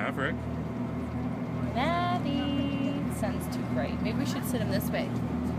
Maverick. Maddie. Sun's too bright. Maybe we should sit him this way.